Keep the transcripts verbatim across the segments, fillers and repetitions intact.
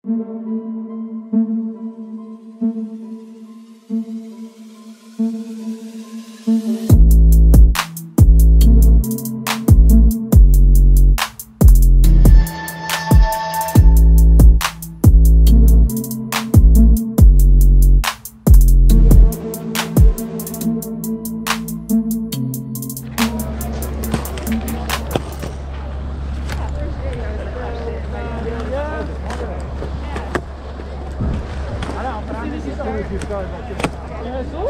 Ja, so?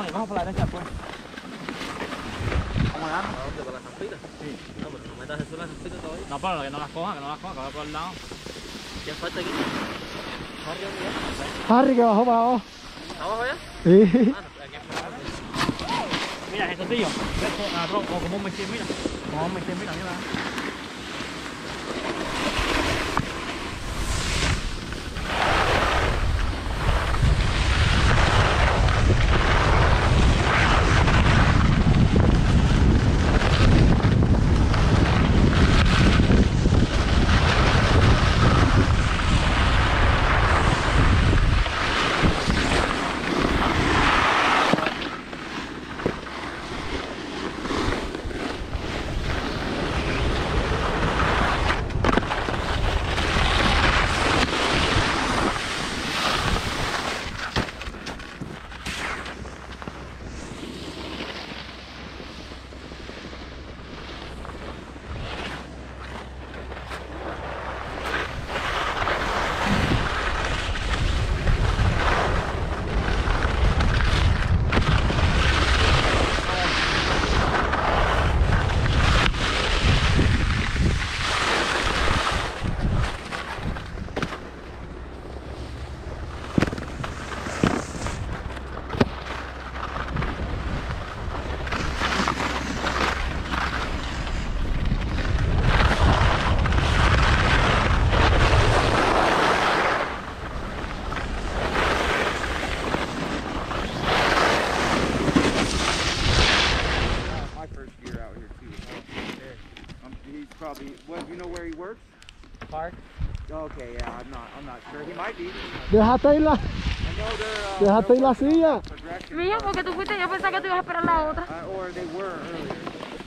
y bajo por la derecha pues. ¿Cómo la? ¿A dónde? ¿Para las campitas? Sí. No, pero no metas eso en las campitas todavía. No, pero que no las coja, que no las coja, que va por el lado. ¿Quién falta aquí? Harry que bajó para abajo. ¿Abajo ya? Sí. Ah, no, aquí abajo. Mira, eso tío. O como un misil, mira. Como un misil, mira, mira. Probably. What? You know where he works? Park. Okay, yeah. I'm not. I'm not sure. He might be. Déjate ir la, I know they're. Uh, déjate ir la silla. progression Mío, park. porque tú fuiste, yo pensaba que tú ibas a esperar la otra. Uh, or they were earlier.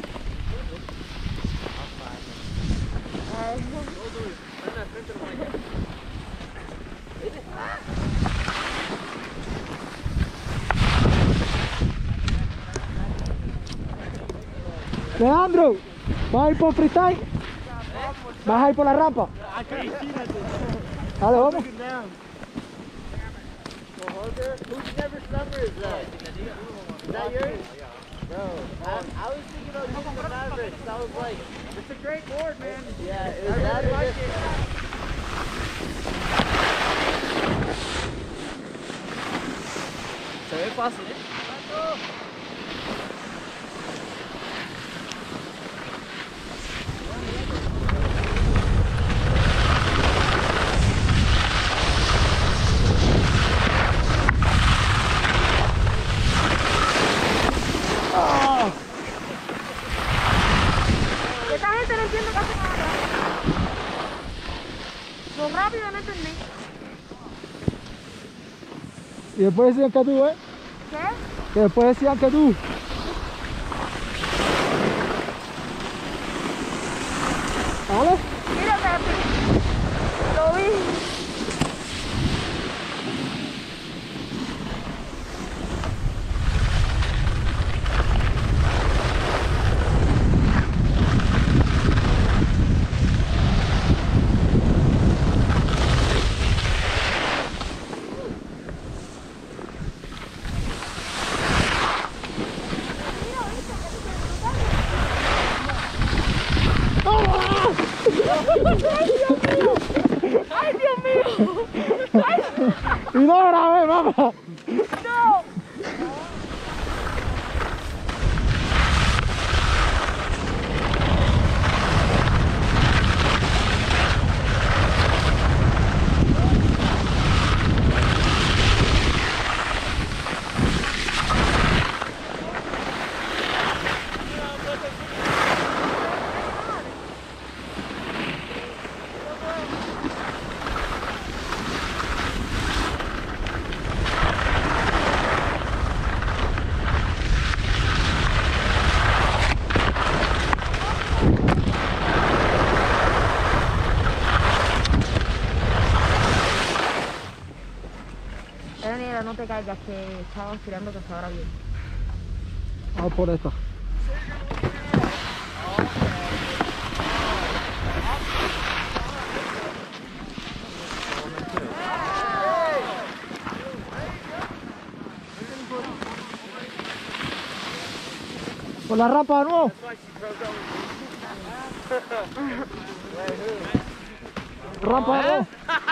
Leandro, ¿vas a ir por freestyle? ¿Vas a ir por la rampa? Dale, vamos. Whose never summer is that? Is that yours? No. I, I was thinking of using the Mavericks. I was like, it's a great board, man. Yeah, it was I really like it. Se ve fácil, ¿eh? Esta gente no entiende casi nada. Lo rápido no entendí. Y después decían que tú, ¿eh? ¿Qué? Que después decían que tú. ¿Vale? Mira, Pepe. Lo vi. ¡Ay, Dios mío! Y no grabé, mamá. ¡No! Daniela, no te caigas, que estaba tirando que se ahora bien. Vamos por esta. la rampa de nuevo. Rampa de nuevo.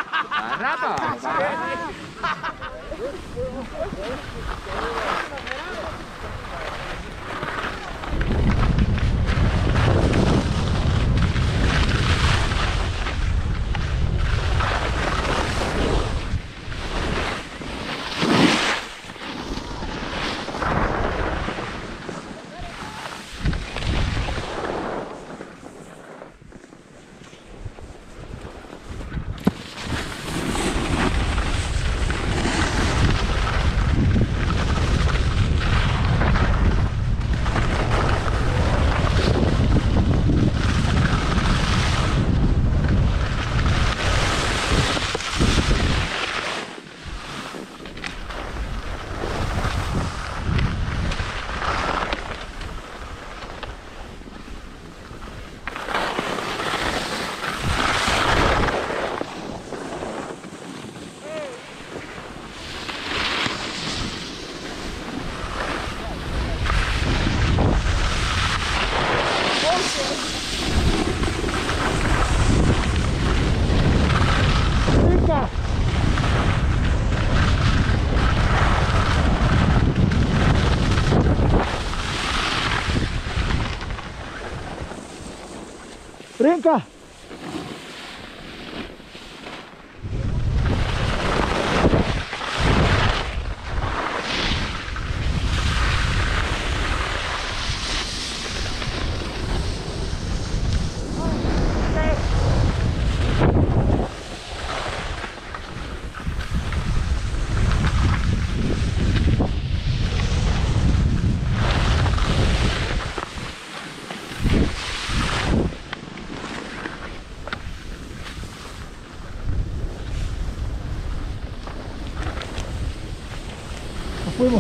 Brinca. Fuimos.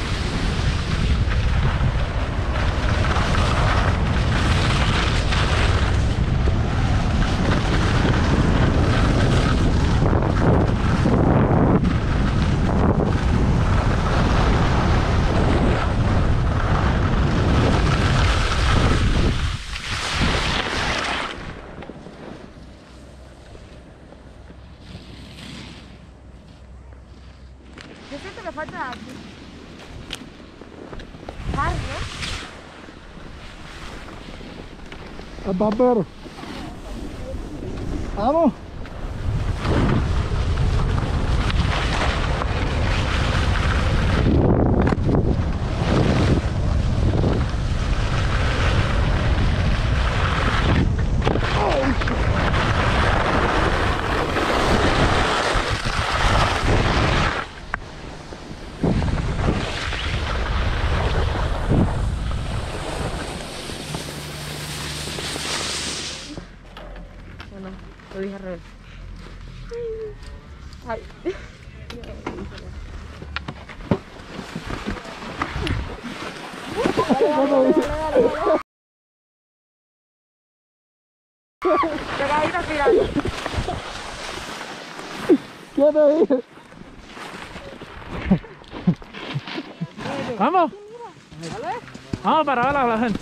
Yo siento que falta aquí. Carne. El barbero. Vamos. Bueno, lo dije al revés. Ay. Pegadito final. ¿Qué te dije? Vamos. Vamos para ver a la gente.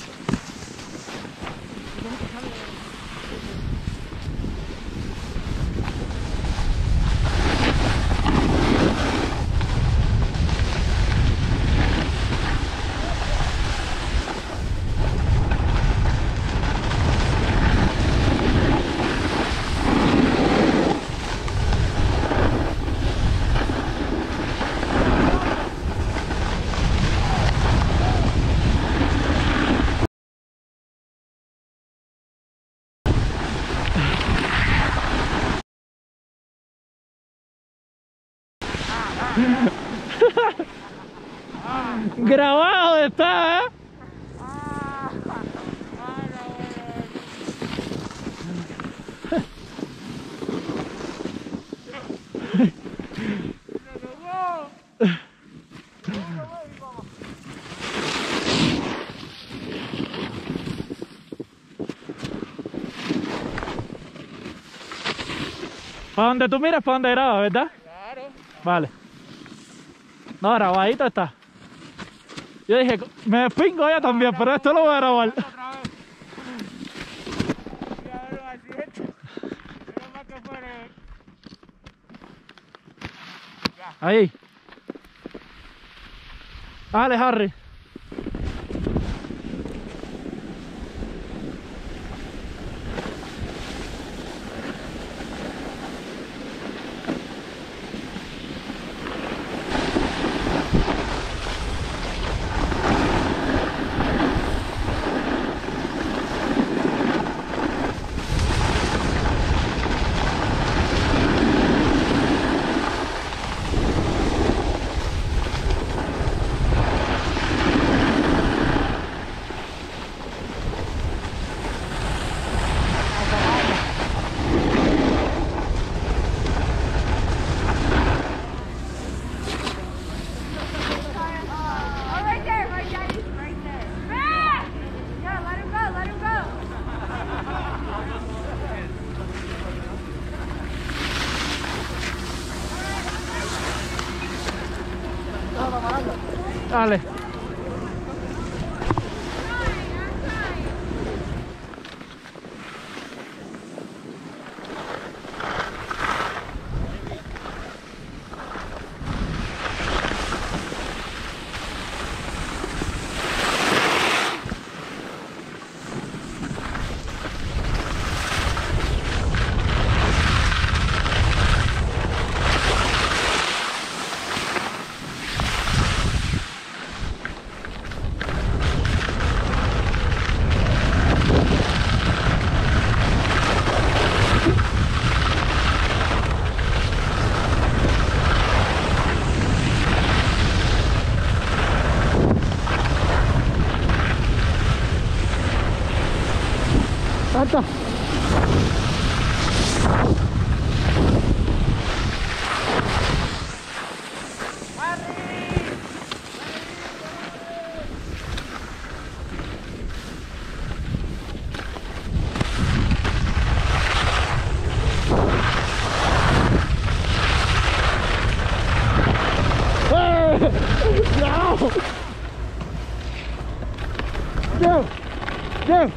Grabado está, ¿eh? Para donde tú miras, para donde grabas, ¿verdad? Claro. Vale. No, grabadito está. Yo dije, me despingo ella también, pero esto lo voy a grabar. Ahí. Dale, Harry. Oh, right there, right there, right there. Ah! Yeah, let him go, let him go. Dale. Salta. No! Go! Go!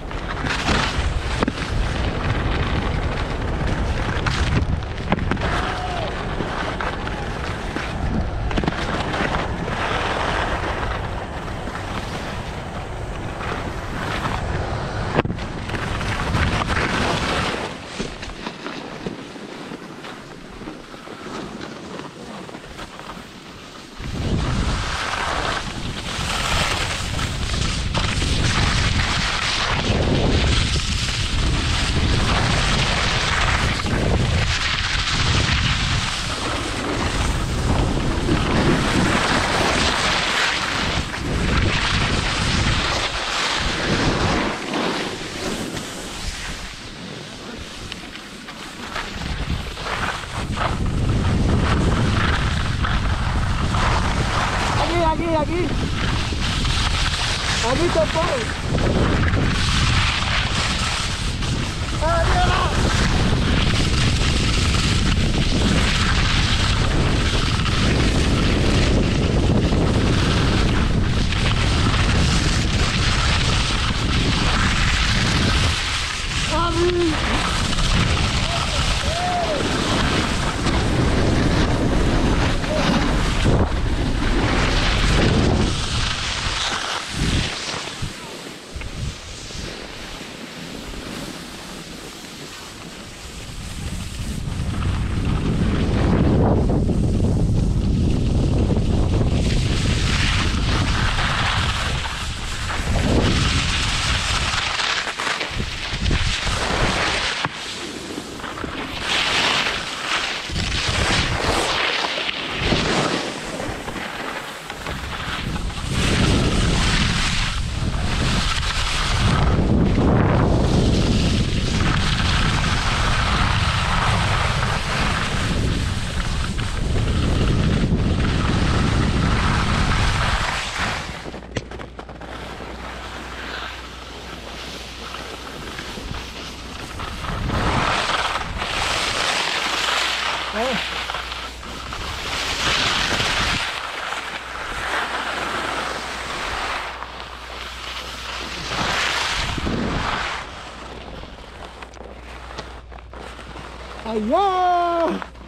Aquí, aquí, aquí. Aquí te pongo. Ayan!